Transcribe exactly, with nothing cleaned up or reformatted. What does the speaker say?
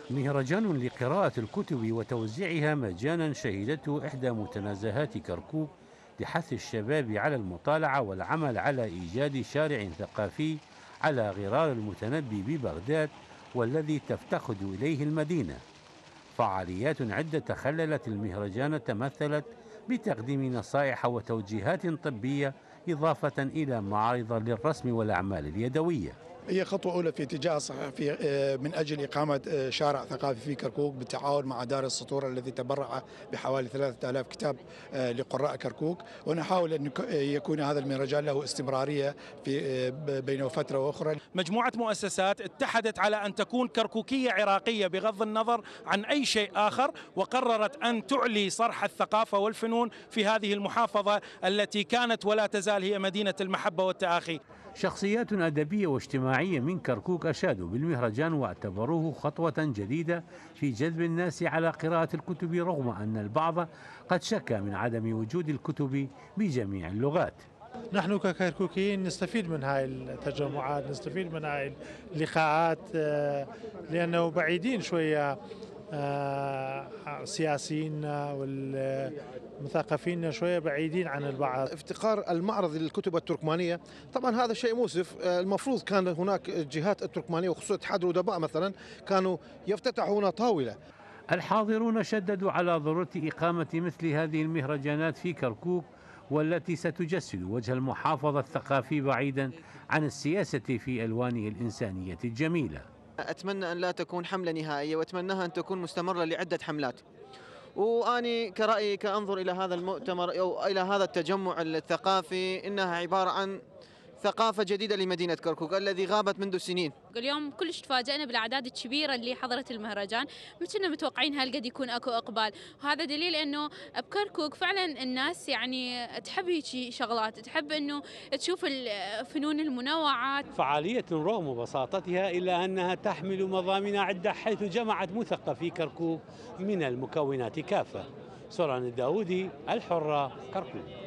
مهرجان لقراءة الكتب وتوزيعها مجانا شهدته إحدى متنزهات كركوك لحث الشباب على المطالعة والعمل على إيجاد شارع ثقافي على غرار المتنبي ببغداد والذي تفتقد إليه المدينة. فعاليات عدة خللت المهرجان تمثلت بتقديم نصائح وتوجيهات طبية إضافة إلى معارض للرسم والأعمال اليدوية. هي خطوة أولى في اتجاه صحيح آه، من أجل إقامة آه، شارع ثقافي في كركوك بالتعاون مع دار السطور الذي تبرع بحوالي ثلاثة آلاف كتاب آه، لقراء كركوك، ونحاول أن يكون هذا المهرجان له استمرارية في آه، بين فترة وأخرى. مجموعة مؤسسات اتحدت على أن تكون كركوكية عراقية بغض النظر عن أي شيء آخر، وقررت أن تعلي صرح الثقافة والفنون في هذه المحافظة التي كانت ولا تزال هي مدينة المحبة والتآخي. شخصيات أدبية واجتماعية من كركوك أشادوا بالمهرجان واعتبروه خطوة جديدة في جذب الناس على قراءة الكتب، رغم أن البعض قد شكى من عدم وجود الكتب بجميع اللغات. نحن ككركوكيين نستفيد من هاي التجمعات، نستفيد من هاي اللقاءات، لأنه بعيدين شوية سياسيين والمثقفين شوية بعيدين عن البعض. افتقار المعرض للكتب التركمانية طبعا هذا شيء مؤسف. المفروض كان هناك جهات التركمانية وخصوصا اتحاد الأدباء مثلا كانوا يفتتحون طاولة. الحاضرون شددوا على ضرورة إقامة مثل هذه المهرجانات في كركوك، والتي ستجسد وجه المحافظة الثقافي بعيدا عن السياسة في ألوانه الإنسانية الجميلة. أتمنى أن لا تكون حملة نهائية، وأتمناها أن تكون مستمرة لعدة حملات. وأني كرأيي كأنظر إلى هذا المؤتمر أو إلى هذا التجمع الثقافي إنها عبارة عن ثقافة جديدة لمدينة كركوك الذي غابت منذ سنين. اليوم كلش تفاجأنا بالأعداد الكبيرة اللي حضرت المهرجان، ما كنا متوقعين هالقد يكون اكو اقبال، وهذا دليل انه بكركوك فعلا الناس يعني تحب هيك شغلات، تحب انه تشوف الفنون المنوعة. فعالية رغم بساطتها إلا أنها تحمل مضامين عدة، حيث جمعت مثقفي كركوك من المكونات كافة. سوران الداودي، الحرة، كركوك.